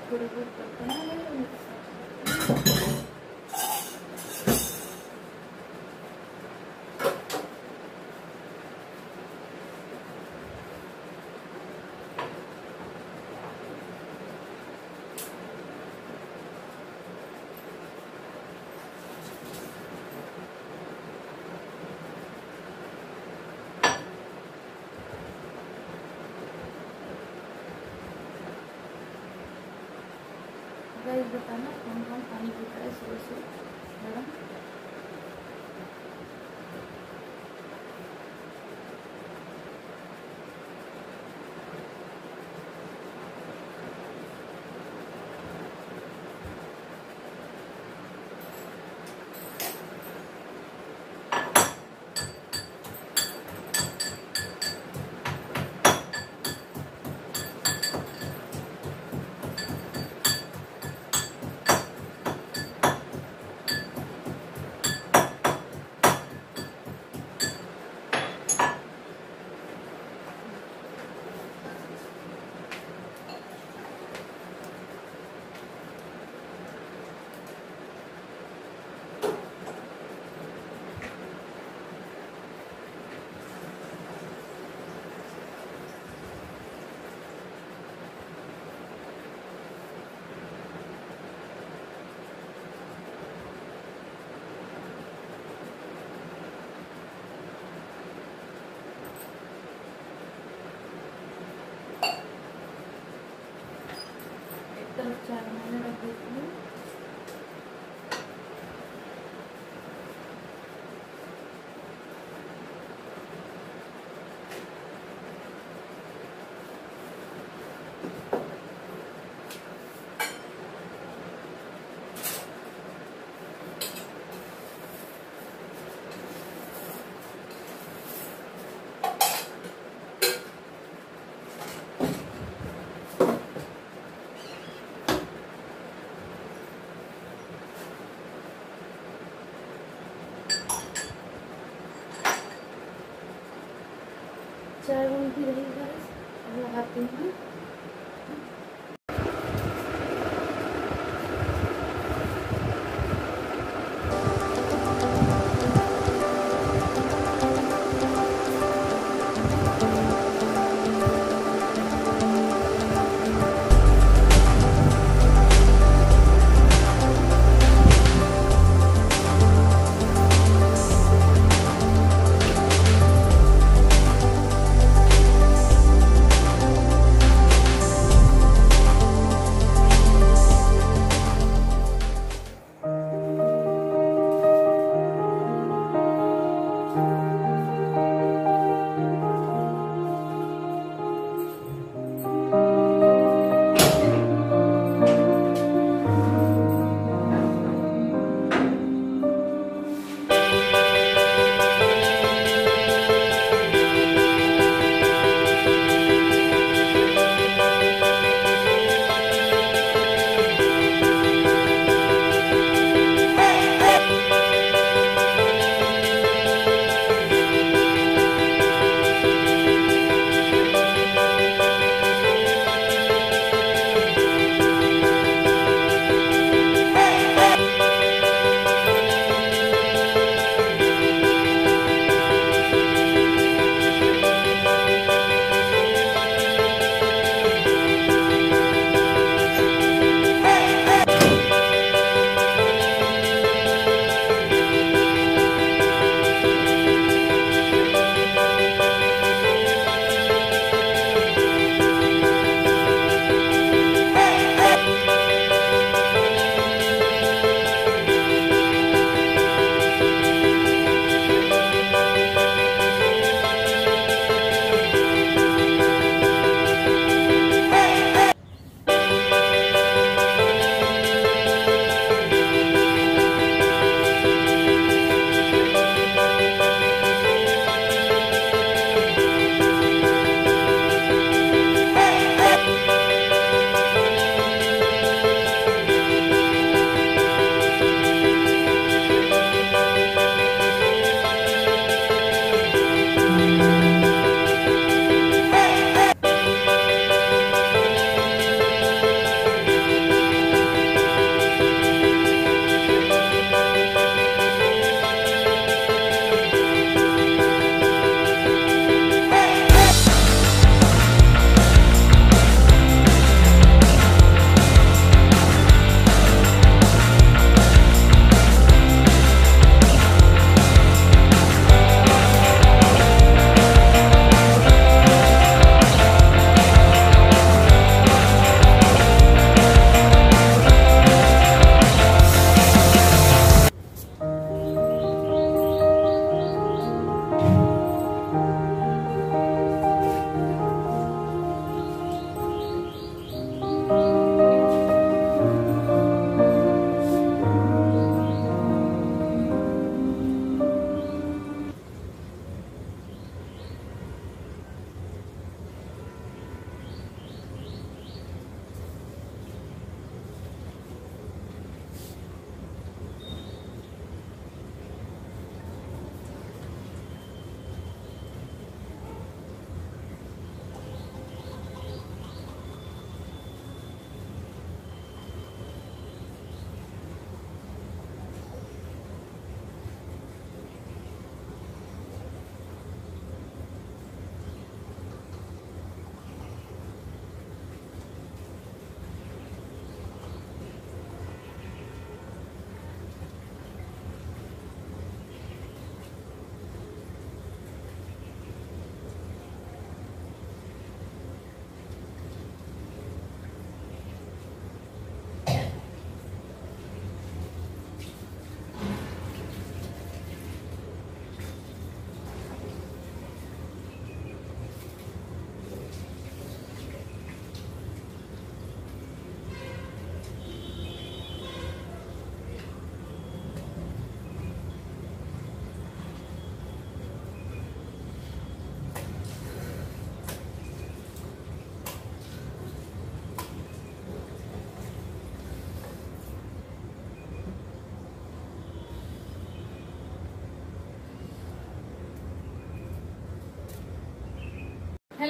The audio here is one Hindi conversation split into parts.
थोड़ी बहुत बना ले। गाइस बताना कौन कौन पानी पीता है सुबह से गरम। तरफ 4 महीने रख देती हूँ। चाय बनती रही गाइस, अब लगाती हूँ।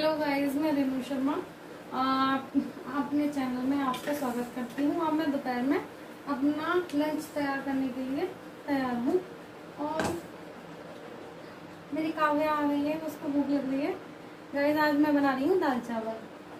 हेलो गाइस, मैं रेनू शर्मा अपने चैनल में आपका स्वागत करती हूँ। अब मैं दोपहर में अपना लंच तैयार करने के लिए तैयार हूँ और मेरी काव्या आ गई है, उसको भूख लग रही है। गाइस, आज मैं बना रही हूँ दाल चावल।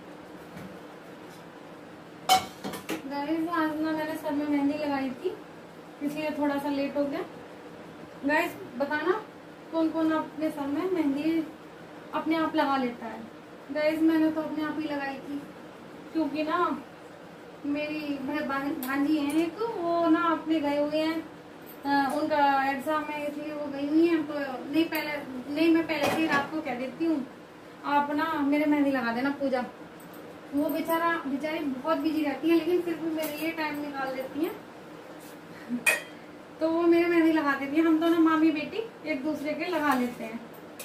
गाइस, आज ना मैंने सर में मेहंदी लगाई थी, इसलिए थोड़ा सा लेट हो गया। गाइस, बताना कौन कौन अपने सर में मेहंदी अपने आप लगा लेता है। गाइस, मैंने तो अपने आप ही लगाई थी, क्योंकि ना मेरी भांजी है एक, वो ना अपने गए हुए हैं, उनका एग्जाम है इसलिए वो गई हुई है। तो नहीं मैं पहले से रात को कह देती हूँ, आप ना मेरे मेहंदी लगा देना पूजा। वो बेचारी बहुत बिजी रहती है, लेकिन फिर भी मेरे लिए टाइम निकाल देती है, तो वो मेरे मेहंदी लगा देती है। हम दोनों मामी बेटी एक दूसरे के लगा लेते हैं।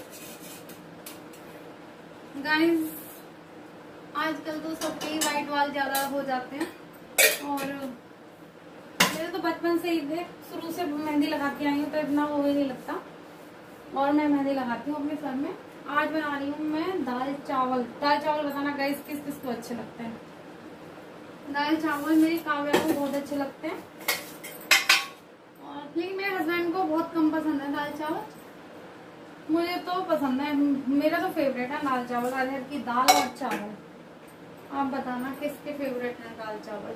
गाइस, आजकल तो सबके वाइट वाल ज्यादा हो जाते हैं, और मेरे तो बचपन से ही थे, शुरू से मेहंदी लगाती आई हूँ, तो इतना वो ही नहीं लगता। और मैं मेहंदी लगाती हूँ अपने सर में। आज बना रही हूँ मैं दाल चावल। दाल चावल बताना गाइस किस किस को अच्छे लगते हैं। दाल चावल मेरी काव्या को बहुत अच्छे लगते हैं, और लेकिन मेरे हस्बैंड को बहुत कम पसंद है दाल चावल। मुझे तो पसंद है, मेरा तो फेवरेट है दाल चावल, अरहर की दाल और चावल। आप बताना किसके फेवरेट है दाल चावल।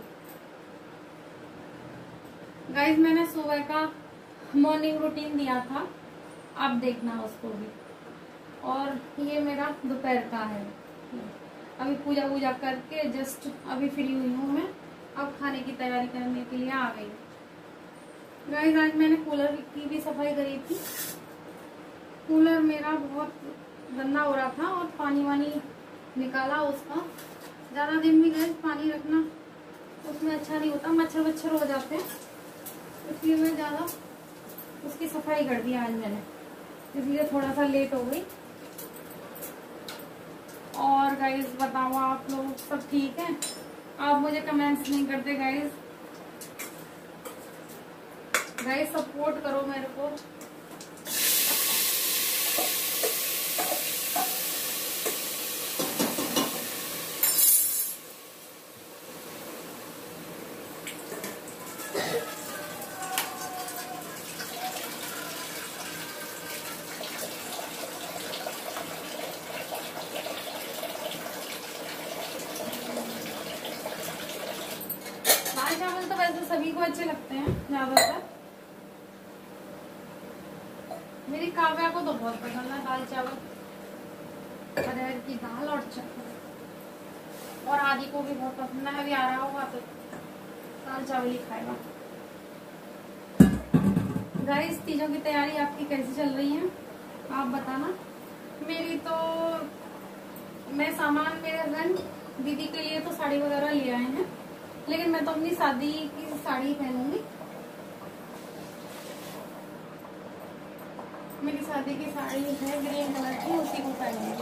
गाइस, मैंने सुबह का मॉर्निंग रूटीन दिया था, आप देखना उसको भी। और ये मेरा दोपहर का है। अभी पूजा करके जस्ट अभी फ्री हुई हूँ मैं, अब खाने की तैयारी करने के लिए आ गई। गाइस, आज मैंने कूलर की भी सफाई करी थी। कूलर मेरा बहुत गंदा हो रहा था और पानी वानी निकाला उसका। ज्यादा दिन भी गए पानी रखना उसमें अच्छा नहीं होता, मच्छर हो जाते हैं, इसलिए मैं ज्यादा उसकी सफाई कर दी आज मैंने, इसलिए थोड़ा सा लेट हो गई। और गाइस, बताओ आप लोग सब ठीक है? आप मुझे कमेंट्स नहीं करते गाइस। गाइस, सपोर्ट करो मेरे को। दाल चावल तो वैसे सभी को अच्छे लगते हैं ज्यादातर। मेरी काव्या को तो बहुत पसंद है दाल चावल, अरहर की दाल और चावल। और आदि को भी बहुत पसंद है, अभी आ रहा होगा तो दाल चावल ही खाएगा। गाइस, तीजों की तैयारी आपकी कैसी चल रही है आप बताना। मेरी तो मैं सामान मेरे हस्बैंड दीदी के लिए तो साड़ी वगैरह ले आए हैं, लेकिन मैं तो अपनी शादी की साड़ी पहनूंगी। मेरी शादी की साड़ी है ग्रीन कलर की, उसी को पहनूंगी।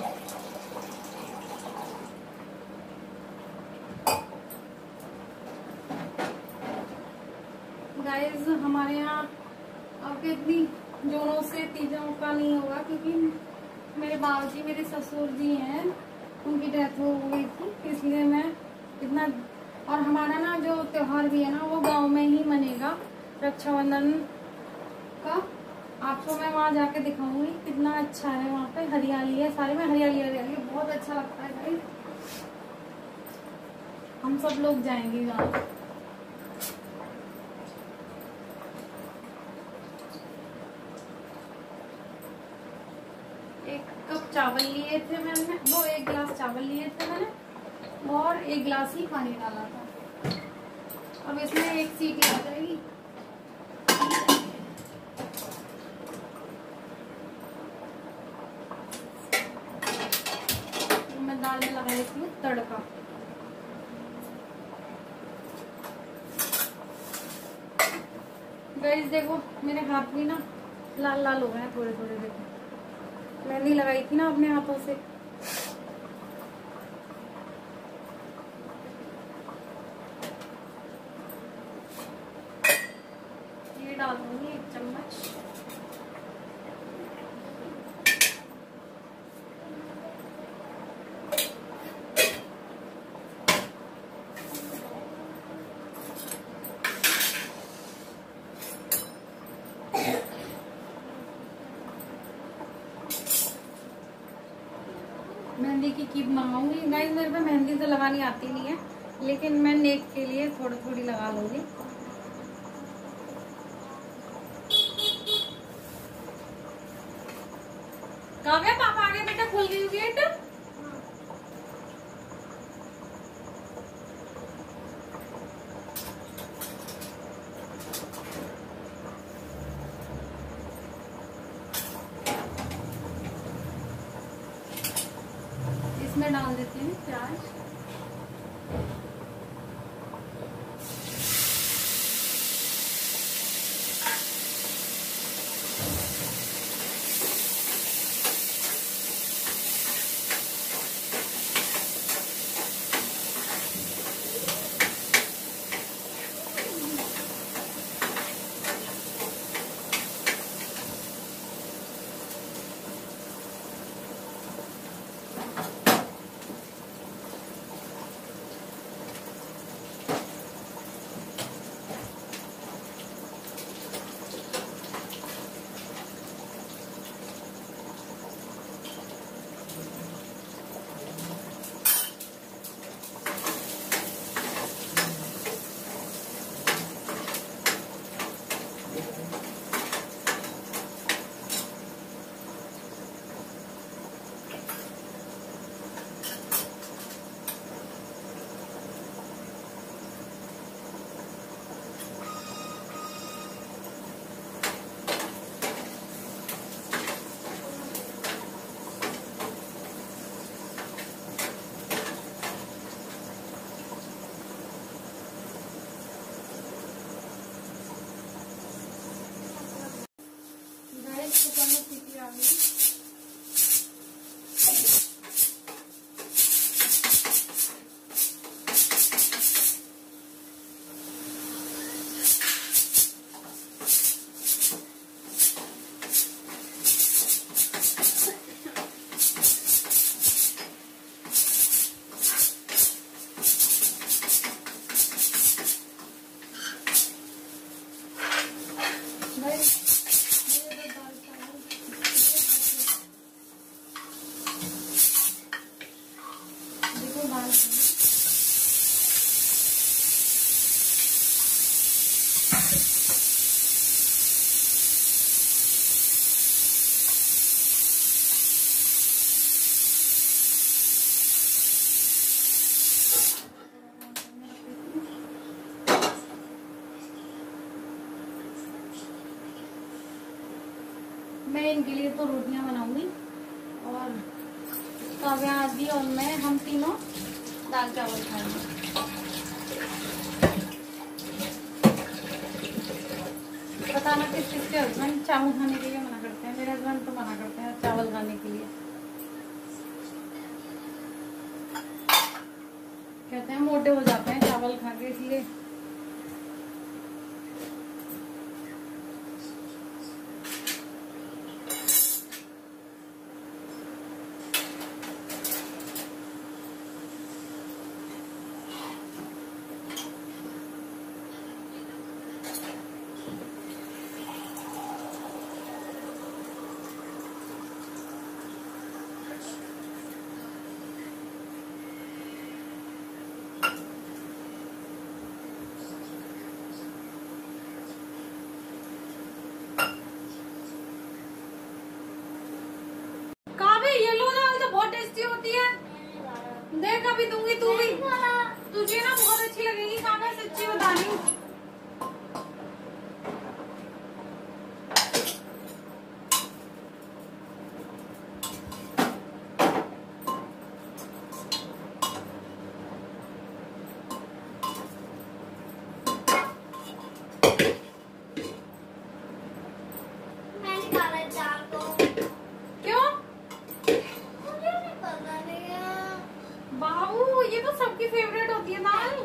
गाइस, हमारे यहाँ अब इतनी जोरों से तीजों का नहीं होगा, क्योंकि मेरे बाबूजी मेरे ससुर जी हैं, उनकी डेथ हो गई थी, इसलिए मैं इतना। और हमारा ना जो त्योहार भी है ना, वो गांव में ही मनेगा, रक्षाबंधन का। आपको मैं वहां जाके दिखाऊंगी, कितना अच्छा है। वहां पे हरियाली है, सारे में हरियाली बहुत अच्छा लगता है गाइस। हम सब लोग जाएंगे वहां। एक कप चावल लिए थे मैंने, वो 1 गिलास चावल लिए थे मैंने, और 1 गिलास ही पानी डाला था। अब इसमें 1 सीटी आ जाएगी। मैं दाल में लगा लेती हूँ तड़का। गाइस, देखो मेरे हाथ भी ना लाल लाल हो गए हैं थोड़े थोड़े। देखो मेहंदी लगाई थी ना अपने हाथों से। ये डाल दूंगी 1 चम्मच। मेहंदी की कीप मंगाऊंगी। गाइस मेरे पे मेहंदी तो लगानी आती नहीं है, लेकिन मैं नेक के लिए थोड़ी थोड़ी लगा लूंगी। काव्या पापा आ गए बेटा, खुल गई गेट। इसमें डाल देती हूँ प्याज। मैं इनके लिए तो रोटियां बनाऊंगी और काव्या आदि और मैं, हम तीनों दाल चावल खाएंगे। पता ना किस किसके हस्बैंड चावल खाने के लिए मना करते हैं। मेरे हस्बैंड तो मना करते हैं चावल खाने के लिए, कहते हैं मोटे हो जाते हैं चावल खा के, इसलिए। होती है, देख अभी दूंगी, तू भी, तुझे ना बहुत अच्छी लगेगी। काव्या सच्ची बता रही हूँ। ये तो सबकी फेवरेट होती है दाल।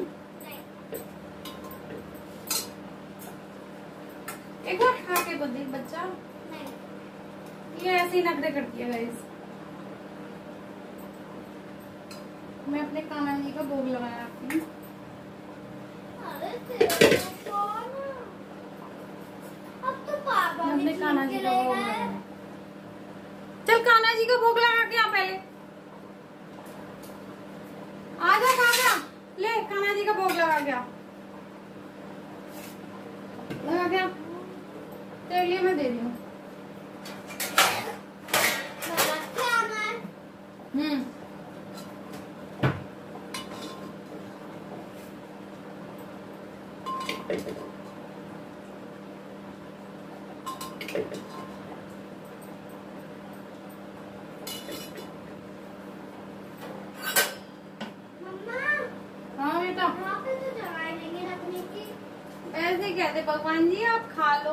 एक बार खा के बता बच्चा, ये ऐसे ही नखरे करती है गाइस। मैं अपने कान्हा जी का भोग लगाया आपकी। अब तो पापा अपने कान्हा जी का भोग लगाया। चल कान्हा जी का भोग लगा के आ पहले। आजा खाजा, ले कान्हा जी का भोग लगा गया, लगा गया, तेरे लिए मैं दे रही हूँ। हाँ बेटा, ऐसे कहते भगवान जी आप खा लो।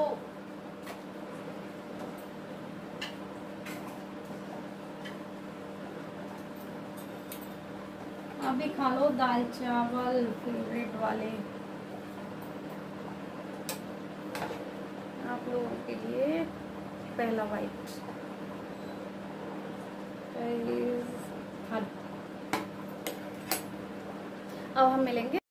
अभी खा लो दाल चावल फेवरेट वाले आप लोगों के लिए। पहला वाइट अब हम मिलेंगे।